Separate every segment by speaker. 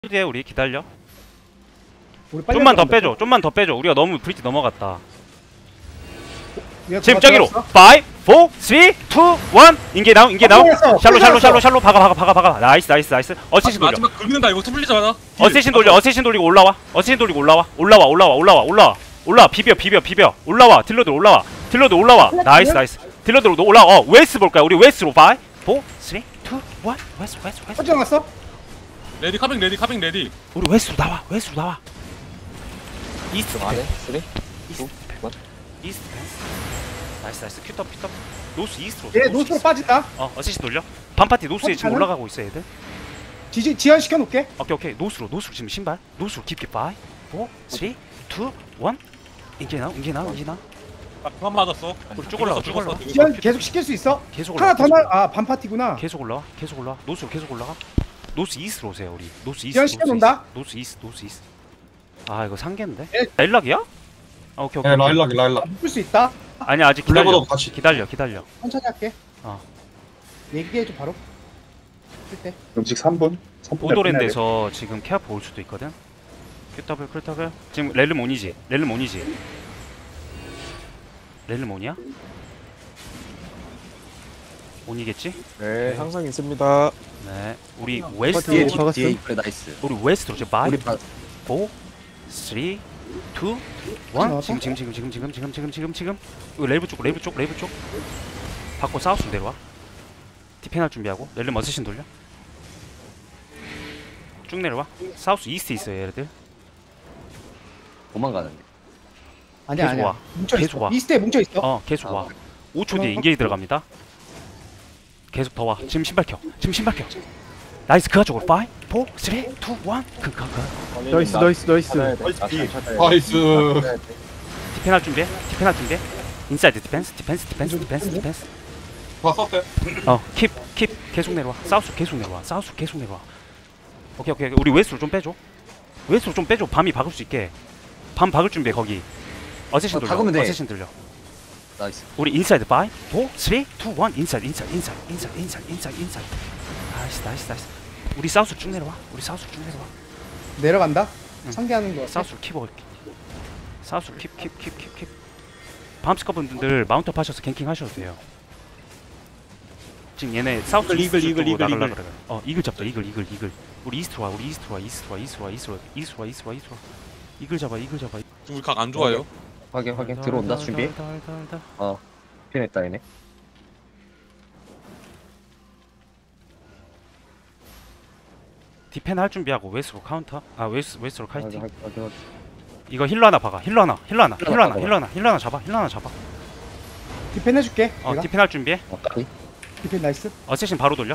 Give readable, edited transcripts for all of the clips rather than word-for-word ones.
Speaker 1: 뒤에 우리 기다려.
Speaker 2: 우리 빨리
Speaker 1: 좀만 더
Speaker 2: 올라간다.
Speaker 1: 빼줘. 좀만 더 빼줘. 우리가 너무 브릿지 넘어갔다.
Speaker 2: 얘가
Speaker 1: 지금
Speaker 2: 다
Speaker 1: 저기로. 5,
Speaker 2: 들어왔어?
Speaker 1: 4, 3, 2, 1. 인게 나오. 인게 나오.
Speaker 2: 들어왔어.
Speaker 1: 샬로 샬로
Speaker 2: 들어왔어.
Speaker 1: 샬로 샬로 박아. 나이스 나이스 나이스. 어쌔신 돌려.
Speaker 3: 마지막 긁는다 이거 투블리잖아.
Speaker 1: 어쌔신 돌려. 어쌔신 돌리고 올라와. 어쌔신 돌리고 올라와. 비벼. 올라와. 딜러들 올라와. 나이스. 딜러들 올라와. 웨스트 볼 거야. 우리 웨스트로 5, 4, 3, 2, 1. 웨스트.
Speaker 2: 어디 나갔어?
Speaker 3: 레디 카빙 레디.
Speaker 1: 우리 웨스트로 나와. 이스트
Speaker 4: 안에 3, 2, 1.
Speaker 1: 이스트 나이스 큐top 노스 이스트로.
Speaker 2: 얘 노스로 빠진다.
Speaker 1: 어쌔신 돌려. 반파티 노스에 지금
Speaker 2: 가능?
Speaker 1: 올라가고 있어 얘들.
Speaker 2: 지연 시켜놓게.
Speaker 1: 오케이 노스로 지금 신발 노스로 깊게 5, 4, 3, 2, 1. 인게 나와.
Speaker 3: 그만 맞았어.
Speaker 1: 우리 쭉 올라가.
Speaker 2: 지연 계속 시킬 수 있어?
Speaker 1: 계속
Speaker 2: 하나
Speaker 1: 올라가.
Speaker 2: 더 나. 아 반파티구나.
Speaker 1: 계속 올라와. 노스로 계속 올라가. 노스 이스트로 오세요 우리. 노스 이스트.
Speaker 2: 지연 시켜놓는다.
Speaker 1: 노스 이스트. 아 이거 상계인데?
Speaker 2: 예.
Speaker 1: 라일락이야? 오케이.
Speaker 5: 네, 라일락.
Speaker 2: 묶을 수 있다.
Speaker 1: 아니 아직
Speaker 5: 블랙으로 같이.
Speaker 1: 기다려.
Speaker 2: 천천히 할게.
Speaker 1: 어.
Speaker 2: 얘기해줘 바로. 쓸 때.
Speaker 6: 음식 3분? 3분
Speaker 1: 보도랜드에서 지금 케어프 올 수도 있거든. 큐더블. 지금 렐름 온이지. 렐름 온이야? 온이겠지?
Speaker 4: 네, 항상 있습니다.
Speaker 1: 네. 우리
Speaker 4: 뒤에
Speaker 1: 웨스트로
Speaker 4: 박았어. 뒤에 그래 나이스.
Speaker 1: 우리 웨스트로 지금 5,
Speaker 4: 우리
Speaker 1: 4, 3, 2, 1. 지금. 이거 레이브 쪽. 받고 사우스 내려와. 디펜할 준비하고 렐름 어쌔신 돌려. 쭉 내려와. 사우스 이스트 있어요 얘네들.
Speaker 4: 도망가는데.
Speaker 2: 아니야.
Speaker 1: 계속 와.
Speaker 2: 뭉쳐
Speaker 1: 계속
Speaker 2: 있어.
Speaker 1: 와.
Speaker 2: 이스트에 뭉쳐 있어.
Speaker 1: 계속 와. 5초 뒤에 인게이지 들어갑니다. 계속 더 와. 지금 신발 켜. 나이스 그가 쪽으로 5, 4, 3, 2, 1.
Speaker 2: 나이스.
Speaker 5: 나이스.
Speaker 1: 디펜할 준비해. 인사이드 디펜스.
Speaker 5: 다 썼대.
Speaker 1: 킵 계속 내려와. 사우스 계속 내려와. 오케이. 우리 웨스트로 좀 빼줘. 밤이 박을 수 있게. 밤 박을 준비해 거기. 어쌔신 돌려.
Speaker 4: 박으면 돼.
Speaker 1: 어쌔신 돌려.
Speaker 4: 나이스.
Speaker 1: 우리 인사이드 5, 4, 3, 2, 1. 인사이드. 나이스. 우리 사우스 쭉 내려와.
Speaker 2: 내려간다.
Speaker 1: 응.
Speaker 2: 상계하는 거.
Speaker 1: 사우스 킵. 밤스커 분들 마운트업 하셔서 갱킹 하셔도 돼요. 지금 얘네 사우스 이글 나가려 그래. 이글 잡자. 이글. 우리 이스트로 와. 이글 잡아.
Speaker 3: 지금 우리 각 안 좋아요.
Speaker 4: 확인. 들어온다. 준비. 피했다 얘네.
Speaker 1: 디펜 할 준비하고 웨스트로 카운터. 웨스트로 카이팅.
Speaker 4: 확인.
Speaker 1: 이거 힐러 하나 박아. 힐러 하나 잡아.
Speaker 2: 디펜 해줄게. 내가.
Speaker 1: 디펜 할 준비해.
Speaker 2: 디펜 나이스.
Speaker 1: 어쌔신 바로 돌려.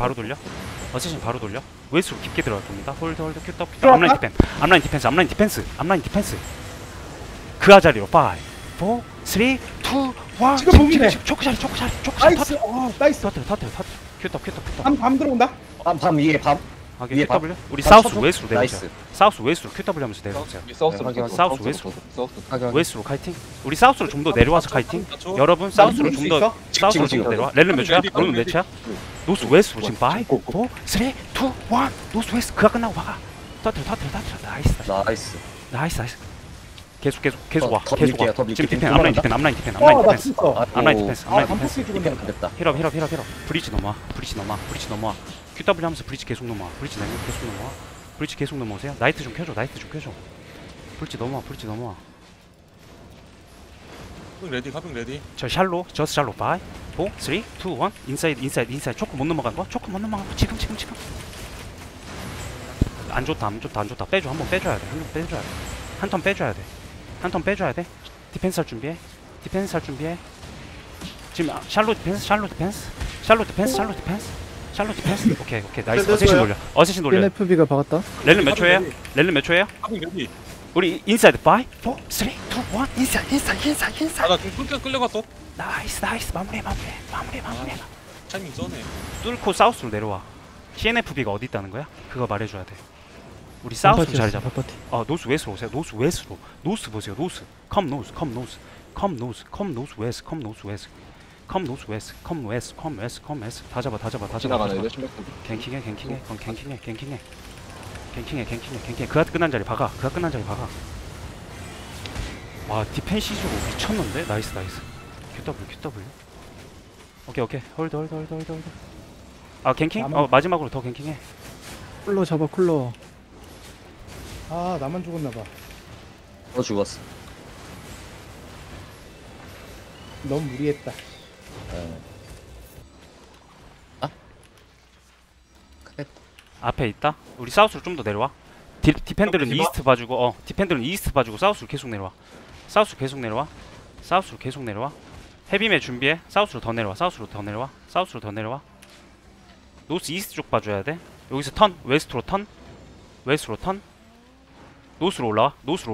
Speaker 1: 웨스트로 깊게 들어갈 겁니다. 홀드 큐터.
Speaker 2: 들어갈까?
Speaker 1: 앞라인 디펜스. 그아 자리로 5, 4, 3, 2, 1.
Speaker 2: 지금 보기네.
Speaker 1: 초크 자리.
Speaker 2: 나이스. 나이스.
Speaker 1: 터뜨려. 큐터.
Speaker 2: 밤 들어온다.
Speaker 4: 밤 위에 밤.
Speaker 1: 큐
Speaker 4: 위에
Speaker 1: W. 우리
Speaker 4: 밥
Speaker 1: 사우스
Speaker 4: 쳐줘?
Speaker 1: 웨스트로 내려오세요.
Speaker 4: 나이스.
Speaker 1: 사우스 웨스트로 큐 W 하면서 내려오세요. 사우스 웨스트로.
Speaker 4: 확인.
Speaker 1: 웨스트로 카이팅. 우리 사우스로 좀 더 내려와서 카이팅.
Speaker 3: 맞죠?
Speaker 1: 여러분 사우스로
Speaker 2: 수
Speaker 1: 좀 더
Speaker 2: 있어?
Speaker 1: 사우스로 좀 더 내려와. 렐름 몇 초야?
Speaker 3: 레디,
Speaker 1: 렐름 몇
Speaker 3: 레디.
Speaker 1: 초야? 노스 웨스트로 지금 5, 4, 3, 2, 1. 노스 웨스트 그가 끝나고 박아. 터뜨려. 나이스. 계속 와.
Speaker 4: 더
Speaker 1: 계속 와.
Speaker 4: 밀게요, 더 밀게요.
Speaker 1: 지금 디펜
Speaker 4: 나
Speaker 1: 앞라인 디펜스.
Speaker 2: 나 죽었어.
Speaker 1: 앞라인 디펜스.
Speaker 2: 반포스 죽은다.
Speaker 4: 됐다.
Speaker 1: 힐업. 브리지 넘어와. QW 하면서 브리지 계속 넘어와. 브리지 계속 넘어오세요. 나이트 좀 켜줘. 브리지 넘어와.
Speaker 3: 카빙 레디.
Speaker 1: 저 샬로. 5, 4, 3, 2, 1. 인사이드. 초크 못 넘어간 거? 지금. 안 좋다. 빼줘. 한번 빼줘야 돼. 한 턴 빼줘야 돼. 디펜스 할 준비해. 지금 샬로 디펜스. 오케이. 나이스. 어쌔신 돌려.
Speaker 7: NFB가 박았다.
Speaker 1: 렐름 몇 초예요?
Speaker 3: 카빙 레디.
Speaker 1: 우리 인사이드 5, 4, 3, 2, 1. 인사이드.
Speaker 3: 아나 좀 끌려갔어.
Speaker 1: 나이스. 마무리.
Speaker 3: 타이밍 쩌네.
Speaker 1: 뚫고 사우스로 내려와. CNFB가 어디 있다는 거야? 그거 말해줘야 돼. 우리 사우스로 자리 잡아. 노스 웨스트로 오세요. 노스 보세요. 컴 노스 웨스트. 다 잡아.
Speaker 4: 지나가네.
Speaker 1: 갱킹해. 갱킹해. 그가 끝난 자리 박아. 와 디펜 시즈로 미쳤는데? 나이스. QW. 오케이. 홀드. 아 갱킹? 마지막으로 더 갱킹해.
Speaker 6: 쿨러 잡아 쿨러.
Speaker 2: 아 나만 죽었나봐.
Speaker 4: 너 죽었어.
Speaker 2: 너무 무리했다.
Speaker 1: 앞에 있다. 우리 사우스로 좀 더 내려와. 디펜들은 이스트 봐주고 사우스로 계속 내려와. 사우스로 계속 내려와. 헤비맨 준비해. 사우스로 더 내려와. 노스 이스트 쪽 봐줘야 돼. 여기서 턴 웨스트로 턴. 노스로 올라와.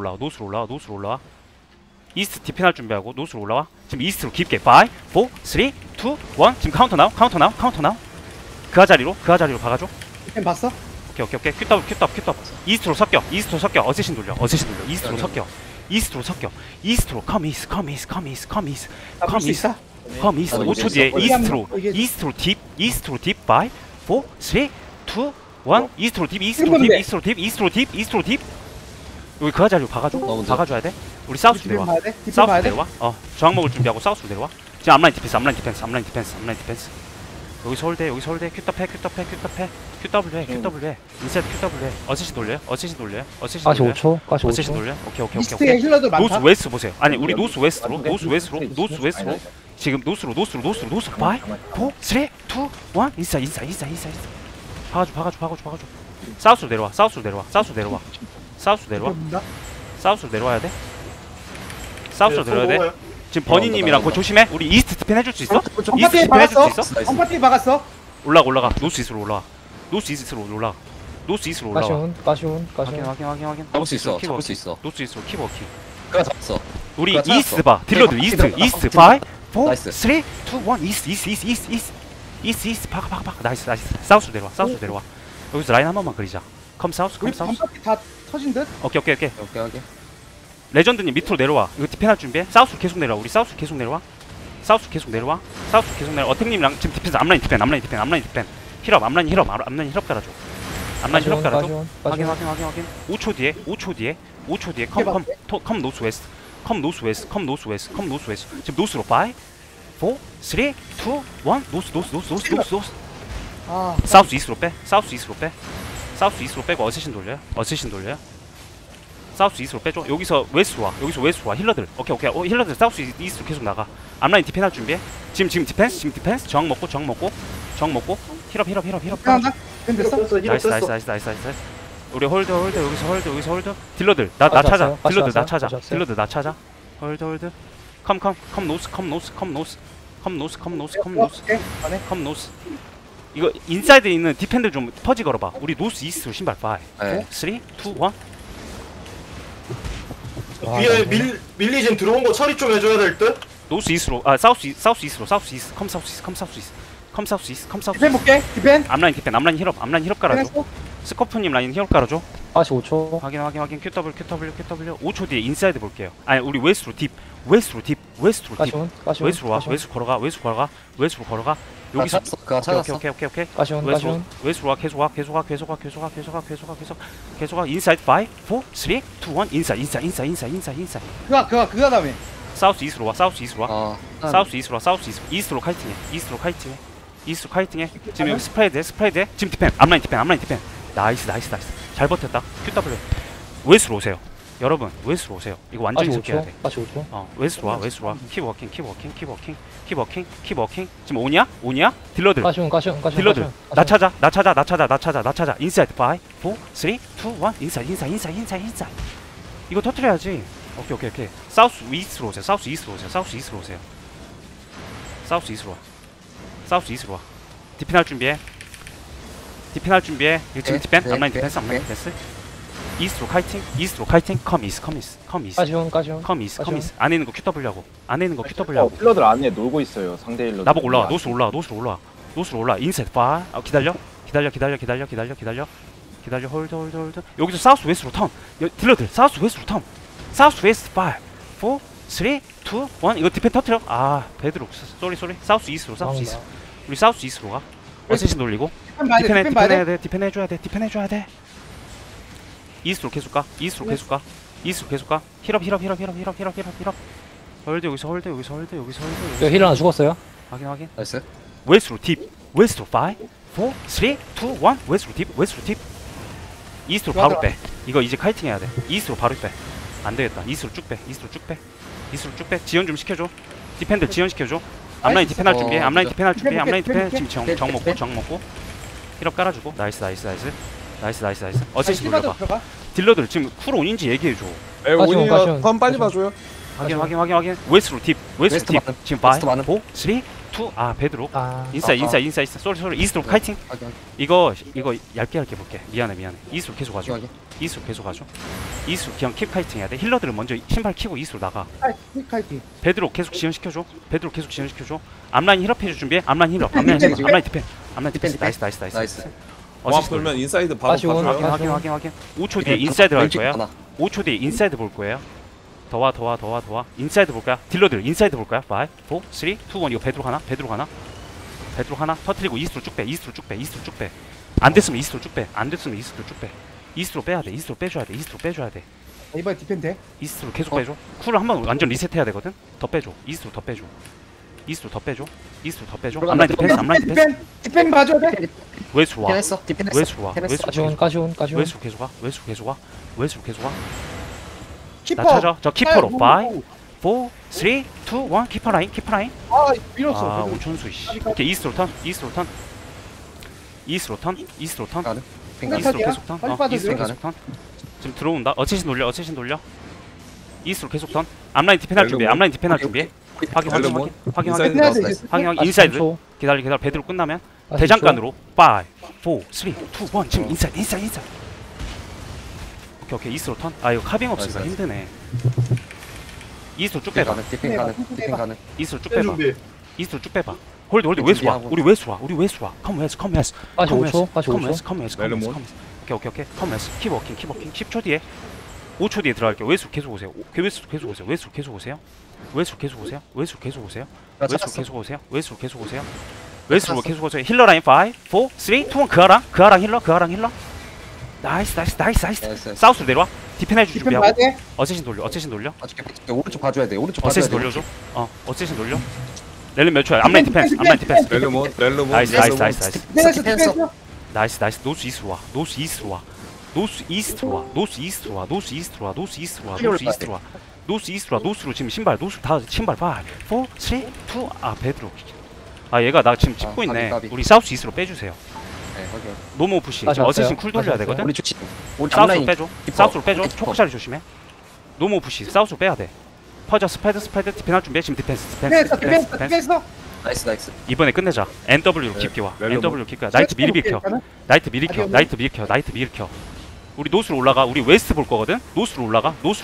Speaker 1: 이스트 디펜할 준비하고 노스로 올라와. 지금 이스트로 깊게 5 4 3 2 1 지금 카운터 나우. 그아 자리로 박아줘.
Speaker 2: 디펜 봤어?
Speaker 1: 오케이. 큐더블. 이스트로 섞여. 어쌔신 돌려. 이스트로 섞여. 이스트로 come east.
Speaker 2: 잡을 수 있어?
Speaker 1: come east. 5초 뒤에 이스트로 딥. 5 4 3 2 1 이스트로 딥. 여기 그아 자리로 박아줘야 돼. 우리 사우스
Speaker 2: 디펜
Speaker 1: 내려와.
Speaker 2: 봐야 돼? 디펜
Speaker 1: 사우스
Speaker 2: 봐야 돼?
Speaker 1: 내려와. 저항 먹을 준비하고 사우스로 내려와. 지금 앞라인 디펜스. 여기서 홀대. 큐터패. QW 해. 인셋 QW 해. 어쌔신 돌려요.
Speaker 6: 가시 5초.
Speaker 1: 어쌔신 돌려. 오케이.
Speaker 2: 이스트에 힐러들 많다.
Speaker 1: 노스 웨스트 보세요. 아니 우리 노스 웨스트로. 지금 노스로. 5 4 3 2 1 인사이드. 박아줘. 사우스로 내려와. 사우스로 내려와야 돼. 지금 버니님이랑 그거 조심해. 우리 이스트 디펜 해줄 수 있어?
Speaker 2: 홈파티에 박았어.
Speaker 1: 올라가. 노스 이스트로 올라가.
Speaker 6: 가시온.
Speaker 1: 확인.
Speaker 4: 잡을 수 있어.
Speaker 1: 노스 이스트로 키워킹.
Speaker 4: 그가 잡았어.
Speaker 1: 우리
Speaker 4: 그거 찾았어.
Speaker 1: 이스트 봐. 딜러들 이스트. 5 4
Speaker 4: 나이스.
Speaker 1: 3 2 1 이스트 박아. 나이스. 사우스로 내려와. 여기서 라인 한 번만 그리자. 컴 사우스.
Speaker 2: 우리 홈파티 다 터진 듯?
Speaker 1: 오케이.
Speaker 4: 오케이.
Speaker 1: 레전드님 밑으로 내려와. 이거 디펜할 준비해. 사우스로 계속 내려와. 우리 사우스로 계속 내려와. 어택님이랑 지금 디펜스 앞라인 디펜. 힐업 앞라인 힐업 깔아줘. 확인. 5초 뒤에 컴 노스 웨스트. 지금 노스로 5 4 3 2 1 노스.
Speaker 2: 아
Speaker 1: 사우스 이스트로 빼고 어쌔신 돌려요. 사우스 이스트로 빼줘. 여기서 웨스트로 와. 힐러들. 오케이. 힐러들 사우스 이스트로 계속 나가. 앞라인 디펜할 준비해. 지금 디펜스. 저항 먹고. 힐업.
Speaker 2: 하나? 디펜 됐어?
Speaker 1: 나이스. 우리 홀드. 여기서 홀드. 딜러들 나 찾아. 홀드. 컴 노스. 이거 인사이드에 있는 디펜들 좀 퍼지 걸어봐. 우리 노스 이스트로 신발 5 4 3 2 1
Speaker 5: 뒤에 밀리진 들어온 거 처리 좀 해줘야 될 듯?
Speaker 1: 노스 이스트로 사우스 이스트로 컴 사우스 이스트
Speaker 2: 디펜 볼게. 디펜.
Speaker 1: 앞라인 힐업 깔아줘.
Speaker 2: 디펜 했어?
Speaker 1: 스코프님 라인 힐업 깔아줘.
Speaker 6: 가시 5초.
Speaker 1: 확인. QW. 5초 뒤에 인사이드 볼게요. 아니 우리 웨스트로 딥. 웨스트로 와. 웨스트로 걸어가. 여기서
Speaker 4: 그가 찾았어.
Speaker 1: 오케이.
Speaker 6: 가시온.
Speaker 1: 웨스트로 와. 계속 와. 인사이드 5 4 3 2 1 인사이드.
Speaker 2: 그가 다음에.
Speaker 1: 사우스 이스트로 와. 사우스 이스트로 카이팅해. 지금 여기 스프레드. 지금 디펜. 앞라인 디펜. 나이스. 잘 버텼다. QW. 웨스트로 오세요. 여러분 웨스트로 오세요. 이거 완전히 속해야 돼.
Speaker 6: 가시 5초.
Speaker 1: 웨스트로 와. 킵워킹. 지금 오냐? 딜러들.
Speaker 6: 가시온.
Speaker 1: 딜러들. 나 찾아. 인사이드 5 4 3 2 1 인사이드. 이거 터트려야지. 오케이. 사우스 이스트로 오세요. 사우스 이스트로 와. 디펜할 준비해. 이거 지금 디펜. 앞라인 디펜스. 이스트로 카이팅. 컴 이스트.
Speaker 6: 가시온.
Speaker 1: 컴 이스트. 안에 있는 거 QW 하고.
Speaker 7: 힐러들 안에 놀고 있어요. 상대 힐러들.
Speaker 1: 나보고 올라와. 노스로 올라. 인셋 파. 기다려. 홀드. 여기서 사우스 웨스트로 턴. 딜러들 사우스 웨스트로 턴. 사우스 웨스트 5 4 3 2 1 이거 디펜 터트려. 베드록. 쏘리. 사우스 이스트로. 우리 사우스 이스트로 가. 어쌔신 돌리고. 디펜 해줘야 돼. 이스트로 계속 가. 이스트로 계속 가. 이스트로 계속 가. 힐업. 홀드 여기서 홀드.
Speaker 6: 이거 힐 하나 죽었어요.
Speaker 1: 확인.
Speaker 4: 나이스.
Speaker 1: 웨스트로 딥. 웨스트로 5 4 3 2 1 웨스트로 딥. 이스트로 바로 빼. 이거 이제 카이팅 해야 돼. 이스트로 바로 빼. 안 되겠다. 이스트로 쭉 빼. 지연 좀 시켜줘. 디펜들 지연 시켜줘. 앞라인 디펜 할 준비해. 앞라인 디펜 지금 정 먹고. 힐업 깔아주고. 나이스. 어쌔신 돌려봐. 딜러들 지금 쿨 온인지 얘기해줘.
Speaker 6: 가시온.
Speaker 3: 턴 빨리 봐줘요.
Speaker 1: 확인. 웨스트로 딥.
Speaker 4: 웨스트
Speaker 1: 딥.
Speaker 4: 많음.
Speaker 1: 지금
Speaker 4: 웨스트
Speaker 1: 5
Speaker 4: 많음.
Speaker 1: 4 3 2 베드록. 인사이드. 쏘리. 이스트로 카이팅.
Speaker 4: 확인.
Speaker 1: 이거 얇게 볼게. 미안해. 이스트로 계속 가줘.
Speaker 4: 확인.
Speaker 1: 이스트로 그냥 킵 카이팅 해야 돼. 힐러들은 먼저 신발 키고 이스트로 나가.
Speaker 2: 카이팅.
Speaker 1: 베드록 계속 지연시켜줘. 앞라인 힐업 해줄 준비해. 앞라인 디펜. 나이스.
Speaker 4: 나이스.
Speaker 3: 공합 돌면 인사이드 바로
Speaker 6: 가시온.
Speaker 3: 가줘.
Speaker 1: 확인. 5초 뒤에 인사이드 갈
Speaker 4: 왼쪽
Speaker 1: 거야.
Speaker 4: 하나.
Speaker 1: 5초 뒤에 인사이드 볼 거예요. 더 와. 인사이드 볼 거야. 딜러들 인사이드 볼 거야. 5 4 3 2 1 이거 베드록 하나. 터트리고 이스트로 쭉 빼. 안 됐으면 이스트로 쭉 빼. 이스트로 빼야 돼. 이스트로 빼줘야 돼.
Speaker 2: 이번에 디펜 돼?
Speaker 1: 이스트로 계속 빼줘. 쿨을 한번 완전 리셋해야 되거든. 더 빼줘. 이스트로 더 빼줘. 앞라인 디펜스.
Speaker 2: 디펜 봐줘야 돼?
Speaker 1: 웨스트로 와.
Speaker 4: 디펜했어.
Speaker 6: 가시온.
Speaker 1: 웨스트로 계속 와.
Speaker 2: 키퍼.
Speaker 1: 나 찾아. 저 키퍼로 5 4 3 2 1 키퍼 라인.
Speaker 2: 아 밀었어.
Speaker 1: 온천수 씨. 오케이 이스트로 턴. 이스트로
Speaker 4: 가능.
Speaker 1: 이스트로 계속 턴.
Speaker 2: 빨리 빠져줘.
Speaker 1: 이스트로 계속 턴. 지금 들어온다. 어쌔신 돌려. 이스트로 계속 턴. 앞라인 디펜 할 준비해. 확인. 인사이드. 기다려. 베드로 끝나면 대장간으로 5 4 3 2 1 지금 인사이드. 오케이 이스트로 턴. 아 이거 카빙 없으니까
Speaker 4: 나이스.
Speaker 1: 힘드네. 이스트로 쭉
Speaker 4: 디펜
Speaker 1: 빼봐.
Speaker 4: 가능. 디펜 가능.
Speaker 1: 이스트로 쭉
Speaker 5: 펜
Speaker 1: 빼봐.
Speaker 5: 준비.
Speaker 1: 이스트로 쭉 빼봐. 홀드 웨스트 와. 우리 웨스트 와. 컴 웨스트.
Speaker 6: 가시 5초.
Speaker 3: 멜로몬.
Speaker 1: 오케이. 컴 웨스트. 킵워킹. 10초 뒤에 5초 뒤에 들어갈게요. 웨스트 계속 오세요. 웨스트 계속 오세요. 힐러 라인 5 4 3 2 1 그아랑 힐러. 나이스. 사우스로 내려와. 디펜 해줄
Speaker 2: 디펜 봐야
Speaker 1: 준비하고.
Speaker 2: 돼?
Speaker 1: 어쌔신 돌려.
Speaker 4: 오른쪽 봐줘야 돼.
Speaker 1: 어쌔신 돌려줘. 어쌔신 돌려. 렐름 몇 초야? 앞라인 디펜스.
Speaker 3: 렐로몬.
Speaker 1: 나이스.
Speaker 2: 디펜스.
Speaker 1: 나이스. 노스 이스트로 와. 노스로 지금 신발 5 4 3 2 베드로. 얘가 나 지금 짚고 있네.
Speaker 4: 까비.
Speaker 1: 우리 사우스 이스트로 빼주세요.
Speaker 4: 네, 확인.
Speaker 1: 노모 푸시.
Speaker 6: 다시
Speaker 1: 어쌔신
Speaker 6: 왔어요.
Speaker 1: 쿨 돌려야
Speaker 6: 다시
Speaker 1: 되거든.
Speaker 4: 우리 주치. 우리
Speaker 1: 사우스로
Speaker 4: 앞라인
Speaker 1: 빼줘.
Speaker 4: 키퍼.
Speaker 1: 사우스로 빼줘.
Speaker 4: 키퍼.
Speaker 1: 초크샤리 조심해. 노모 푸시. 사우스로 빼야 돼. 퍼져 스파이드 디펜 할 준비해. 지금 디펜스.
Speaker 2: 디펜스.
Speaker 4: 나이스.
Speaker 1: 이번에 끝내자. NW로 깊게 와. NW로 깊게 와. 나이트 미리 비켜. 나이트 미리 켜. 우리 노스로 올라가. 우리 웨스트 볼 거거든. 노스로 올라가. 노스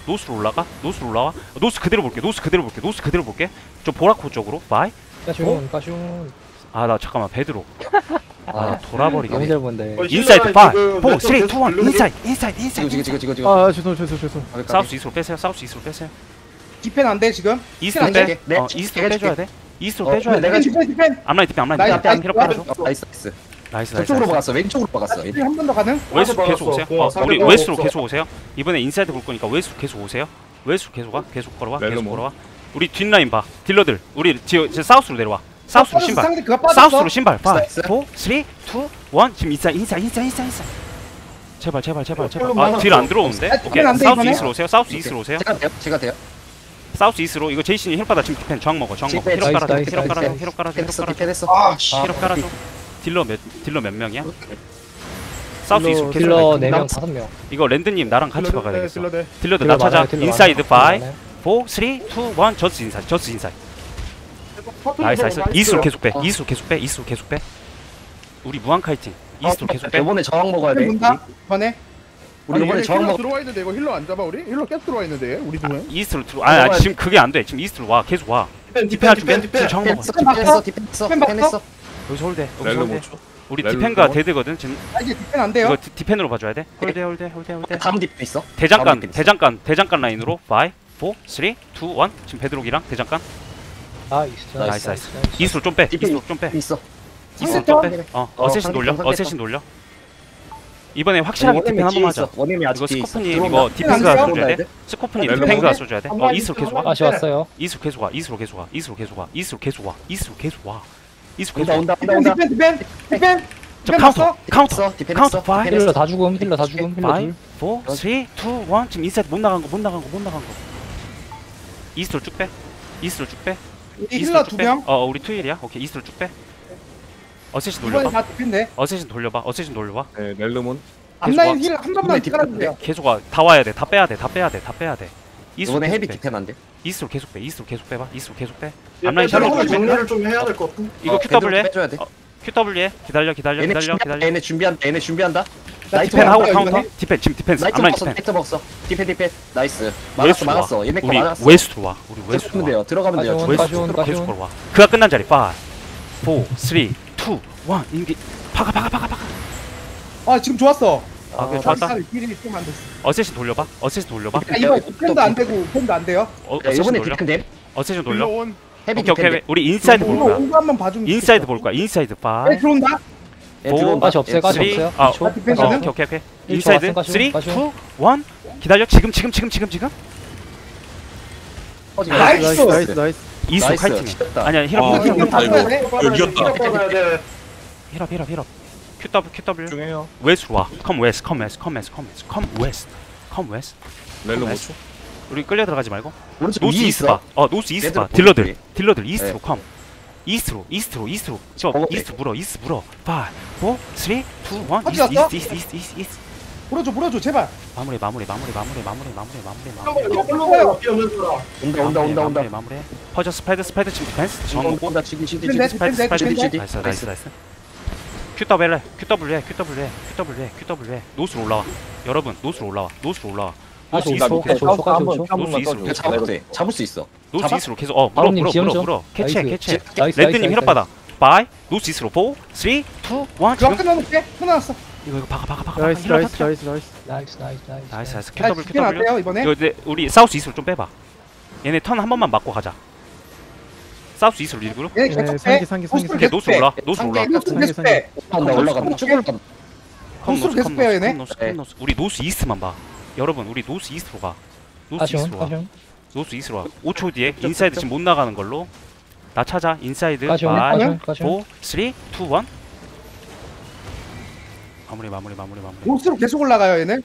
Speaker 1: 그대로 볼게. 저 보라코 쪽으로. 바이.
Speaker 6: 가시온.
Speaker 1: 나 잠깐만. 베드로. 돌아버리게.
Speaker 6: 너무 잘 본데.
Speaker 1: 인사이드 5 4 3 2 1 인사이드.
Speaker 4: 지금.
Speaker 6: 죄송.
Speaker 1: 사우스 이스로 빼세요.
Speaker 2: 디펜 안 돼 지금?
Speaker 1: 이스로 빼. 이스로 빼줘야 돼.
Speaker 2: 디펜.
Speaker 1: 앞라인 디펜.
Speaker 2: 나이스.
Speaker 1: 힐업 깔아줘.
Speaker 4: 나이스.
Speaker 1: 나이스.
Speaker 4: 저쪽으로 박았어. 왼쪽으로 박았어.
Speaker 2: 한 번 더 가능?
Speaker 1: 웨스트로 계속 오세요. 우리 웨스트로 계속 오세요. 이번에 인사이드 볼 거니까 웨스트로 계속 오세요. 계속 걸어와. 우리 뒷라인 봐. 딜러들. 우리 저 사우스로 내려와. 사우스로 신발.
Speaker 2: 상대 그거 빠졌어.
Speaker 1: 사우스로 신발. 5 4
Speaker 4: 나이스.
Speaker 1: 3 2 1 지금 인사이드. 제발. 딜 안 들어오는데? 오케이.
Speaker 2: 안 돼,
Speaker 1: 사우스
Speaker 2: 이번에?
Speaker 1: 이스로 오세요.
Speaker 4: 제가 돼요.
Speaker 1: 사우스 이스로. 이거 제이신이 힐 받아. 지금 디펜 저항 먹어. 힐업 깔아줘.
Speaker 4: 디펜했어.
Speaker 1: 힐업 깔아줘. 딜러 몇 명이야? 사우스 이스로 계속
Speaker 6: 딜러
Speaker 1: 가.
Speaker 6: 4명 5명.
Speaker 1: 이거 랜드님 나랑 같이 박아야 되겠어. 딜러들
Speaker 6: 딜러
Speaker 1: 나 찾아.
Speaker 6: 많아요, 딜러
Speaker 1: 인사이드 5
Speaker 6: 많아요.
Speaker 1: 4 3 2 1 저스 인사이드. 나이스. 이스로 계속 빼. 우리 무한 카이팅. 이스로 계속 빼.
Speaker 4: 이번에 저항 먹어야 돼.
Speaker 2: 본다. 이번에.
Speaker 4: 우리 이번에 저항 먹.
Speaker 8: 들어와 있는데 이거 힐러 안 잡아 우리? 힐러 계속 들어와 있는데 우리 중에.
Speaker 1: 이스로 들어. 지금 그게 안 돼. 지금 이스로 와. 계속 와. 디펜 저항 먹어.
Speaker 4: 디펜했어.
Speaker 1: 여기서 홀대.
Speaker 3: 렐로몬.
Speaker 1: 우리
Speaker 3: 렐로
Speaker 1: 디펜과
Speaker 3: 뭐?
Speaker 1: 지금 지금
Speaker 2: 이제 디펜 안 돼요.
Speaker 1: 이거 디펜으로 봐줘야 돼. 홀대.
Speaker 4: 다음 디펜 있어.
Speaker 1: 대장간 라인으로 5 4 3 2 1 지금 베드록이랑 대장간. 나이스. 이스로 좀 빼.
Speaker 4: 디펜
Speaker 1: 이스로 좀 빼.
Speaker 4: 있어.
Speaker 1: 이스로 좀 빼. 어쌔신 돌려. 이번에 확실하게 디펜 한 번만 하자.
Speaker 4: 원님이 아직
Speaker 1: 이거
Speaker 4: 뒤에 있어.
Speaker 1: 스코프님
Speaker 4: 들어온다.
Speaker 1: 이거 디펜스가
Speaker 2: 들어온다.
Speaker 1: 써줘야 돼. 스코프님
Speaker 3: 멜로몬.
Speaker 1: 디펜스가 써줘야 돼. 이스로 계속 와.
Speaker 6: 다시 왔어요.
Speaker 1: 이스로 계속 와. 이스로 계속 와. 이스로 계속 와. 이스로 계속 와. 이스로 계속 와. 이스로 계속
Speaker 4: 온다
Speaker 1: 와.
Speaker 4: 온다
Speaker 2: 디펜
Speaker 4: 온다.
Speaker 2: 디펜 디펜
Speaker 1: 저
Speaker 2: 디펜
Speaker 1: 카운터
Speaker 2: 봤어?
Speaker 1: 카운터
Speaker 4: 디펜
Speaker 1: 카운터
Speaker 4: 했어.
Speaker 1: 5
Speaker 6: 힐러 다 죽음. 힐러 다 죽음. 힐러
Speaker 1: 5
Speaker 6: 둘.
Speaker 1: 4 3 2 1 지금 인사이드 못 나간 거 못 나간 거 못 나간 거. 이스로 쭉 빼. 이스로 쭉 빼.
Speaker 2: 우리 힐러 2명
Speaker 1: 우리 투일이야. 오케이. 이스로 쭉 빼. 어쌔신
Speaker 2: 이번에
Speaker 1: 돌려봐.
Speaker 2: 다 디펜데
Speaker 1: 어쌔신 돌려봐. 어쌔신 돌려봐.
Speaker 3: 네, 렐르몬.
Speaker 2: 앞라인 힐 한 번만
Speaker 4: 디펜
Speaker 2: 깔아주세요
Speaker 1: 계속 와. 다 와야 돼. 다 빼야 돼. 다 빼야 돼. 다 빼야 돼. 이스로
Speaker 4: 이번에
Speaker 1: 계속
Speaker 4: 헤비
Speaker 1: 빼.
Speaker 4: 디펜 안 돼.
Speaker 1: 이스로 계속 빼. 이스로 계속 빼봐. 이스로 계속 빼.
Speaker 5: 앞라인
Speaker 1: 앞라인 샬롯
Speaker 5: 샬롯
Speaker 1: 조심해.
Speaker 5: 정리를 좀 해야 될 것 같아.
Speaker 1: 이거 QW
Speaker 4: 빼줘야 돼.
Speaker 1: QW 기다려 기다려
Speaker 4: 얘네
Speaker 1: 기다려
Speaker 4: 준비한다.
Speaker 1: 기다려.
Speaker 4: 얘네 준비한다. 얘네 준비한다. 나이트
Speaker 1: 디펜 하고
Speaker 2: 이번에?
Speaker 1: 카운터. 디펜 지금 디펜스.
Speaker 4: 나이트
Speaker 1: 앞라인
Speaker 4: 먹었어.
Speaker 1: 디펜.
Speaker 4: 나이트 먹었어. 디펜. 나이스.
Speaker 1: 웨스트로
Speaker 4: 막았어
Speaker 1: 와.
Speaker 4: 막았어. 얘네 거
Speaker 1: 우리
Speaker 4: 막았어.
Speaker 1: 웨스트로 와. 우리 웨스트로
Speaker 4: 들어가면
Speaker 1: 와.
Speaker 4: 돼요. 들어가면 돼요.
Speaker 6: 가져온,
Speaker 1: 웨스트로
Speaker 6: 가져온.
Speaker 1: 계속 걸어와. 그가 끝난 자리 5 4 3 2 1 인기 박아.
Speaker 2: 아 지금 좋았어
Speaker 1: 그래 좋았다.
Speaker 2: 힐이 좀 안 됐어
Speaker 1: 어쌔신 돌려봐. 어쌔신 돌려봐.
Speaker 2: 아, 이번 디펜도 안 되고 펜도 안 돼요
Speaker 1: 어쌔신
Speaker 4: 이번에
Speaker 1: 돌려.
Speaker 4: 디펜 돼.
Speaker 1: 어쌔신 돌려.
Speaker 8: 힐러온.
Speaker 4: 헤비
Speaker 1: 오케이
Speaker 4: 디펜 돼.
Speaker 1: 우리 인사이드 볼
Speaker 2: 이거
Speaker 1: 거야.
Speaker 2: 오고 한번 봐주면
Speaker 1: 인사이드
Speaker 2: 좋겠다.
Speaker 1: 볼 거야. 인사이드 5
Speaker 2: 네, 들어온다
Speaker 4: 얘 들어온다.
Speaker 6: 가시 없어요. 가시
Speaker 1: 3
Speaker 6: 없어요.
Speaker 1: 아,
Speaker 6: 초.
Speaker 2: 디펜
Speaker 6: 가시
Speaker 2: 되는?
Speaker 1: 오케이.
Speaker 6: 일
Speaker 1: 인사이드
Speaker 6: 좋았어,
Speaker 1: 3 2 1
Speaker 6: 가시오.
Speaker 1: 기다려. 지금.
Speaker 2: 나이스
Speaker 1: 이스로
Speaker 4: 나이스.
Speaker 1: 카이팅해.
Speaker 4: 쉽다.
Speaker 1: 아니야 힐업.
Speaker 2: 이거
Speaker 3: 이겼다, 이거. 이겼다.
Speaker 5: 받아야 돼.
Speaker 1: 힐업. QW.
Speaker 3: 중요해요.
Speaker 1: 웨스트로 와. 컴 웨스트.
Speaker 3: 렐르몬 초.
Speaker 1: 우리 끌려 들어가지 말고.
Speaker 4: 오른쪽
Speaker 1: 노스
Speaker 4: 위에
Speaker 1: 이스트
Speaker 4: 있어.
Speaker 1: 봐. 노스 이스트 봐.
Speaker 4: 얘들 보이지?
Speaker 1: 딜러들 이스트로
Speaker 4: 네.
Speaker 1: 컴. 이스트로. 저
Speaker 4: 먹어.
Speaker 1: 이스트 물어. 5 4 3 2 1
Speaker 2: 같이 왔어?
Speaker 1: 이스트.
Speaker 2: 물어줘 제발
Speaker 1: 마무리.
Speaker 5: 이거 뛰어면서
Speaker 1: 마무리. 퍼져 스패드 지금 디펜스.
Speaker 4: 온다
Speaker 1: 정하고.
Speaker 4: 온다 지금
Speaker 2: 디펜
Speaker 4: 지지.
Speaker 1: 나이스. QW. 노스로 올라와. 여러분 노스로 올라와. 노스
Speaker 6: 가시
Speaker 1: 이스트로
Speaker 6: 5초. 가시 5초. 가시 5초.
Speaker 3: 한번만
Speaker 1: 이거
Speaker 3: 써줘.
Speaker 4: 잡아도 돼. 잡을 수 있어.
Speaker 1: 노스
Speaker 4: 잡아?
Speaker 1: 이스트로 계속
Speaker 6: 바로님 지연 좀.
Speaker 1: 물어. 캐치해.
Speaker 6: 나이스.
Speaker 1: 랜드님 힐업 받아. 바이. 노스 이스트로 4 3 2 1
Speaker 2: 그럼
Speaker 1: 지금
Speaker 2: 끝나놓게 끝났어
Speaker 1: 이거 박아.
Speaker 6: 나이스.
Speaker 1: 나이스.
Speaker 2: 디펜 안
Speaker 1: QW.
Speaker 2: 돼요 이번에
Speaker 1: 이거 이제 우리 사우스 이스트로 좀 빼봐. 얘네 턴 한 번만 맞고 가자. 사우스 이스트로 리그로.
Speaker 2: 얘네 계속 빼
Speaker 1: 오케이 노스 올라.
Speaker 2: 계속 빼
Speaker 4: 올라간다. 쭉 올라간다.
Speaker 2: 노스로 계속 빼요, 얘네.
Speaker 1: 노스. 우리 노스 이스트만 봐. 여러분 우리 노스 이스트로 가. 노스 이스트로 와. 노스 이스트로 와. 5초 뒤에 인사이드 지금 못 나가는 걸로. 나 찾아. 인사이드 5 4 3 2 1 마무리.
Speaker 2: 노스로 계속 올라가요 얘네